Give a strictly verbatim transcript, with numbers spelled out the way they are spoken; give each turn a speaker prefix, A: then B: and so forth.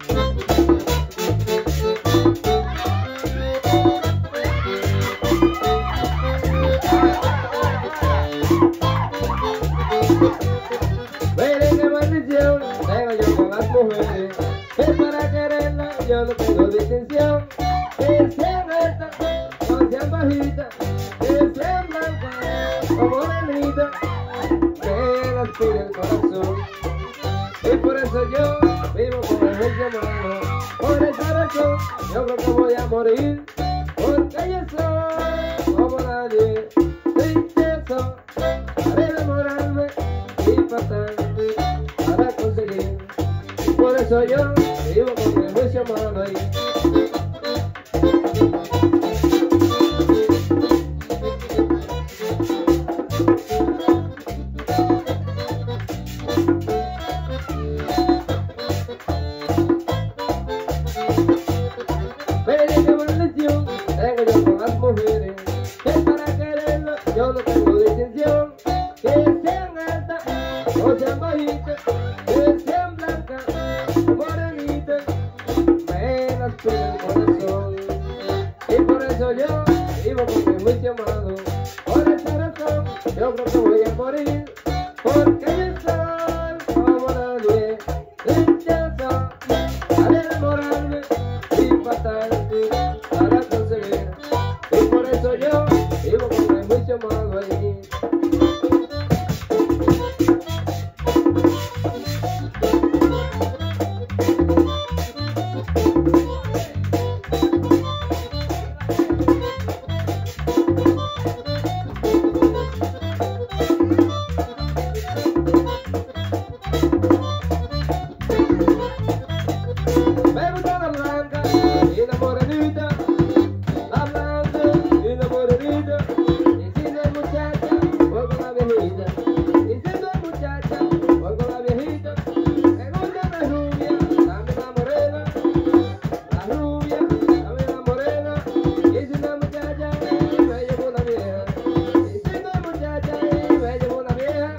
A: Miren qué maldición tengo yo con las mujeres, que para quererlas yo no tengo distinción. Que sean altas o sean bajitas, que sean blancas o morenitas, me las pide el corazón. Y por eso yo vivo con el juicio malo. Por esa razón yo creo que voy a morir, porque yo soy como nadie. Tristeza, haré enamorarme y pasar para conseguir. Y por eso yo vivo con el juicio malo ahí. Miren qué maldición tengo yo con las mujeres, que para quererlas yo no tengo distinción. Que sean altas o sean bajitas, que sean blancas o morenitas, me las pide el corazón. Y por eso yo vivo con mi juicio amado. Por esa razón yo creo que voy a morir, porque yo soy como nadie. Dichoso, al enamorarme y pasar para conseguir. Y por eso yo vivo con el juicio amado ahí. Me gusta la blanca y la morenita, la blanca y la morenita. Y si no es muchacha, voy con la viejita. Y si no es muchacha, voy con la viejita. Me gusta la rubia, dame la morena. La rubia, dame la morena. Y si no es muchacha, me llevo una vieja. Y si no es muchacha, me llevo una vieja.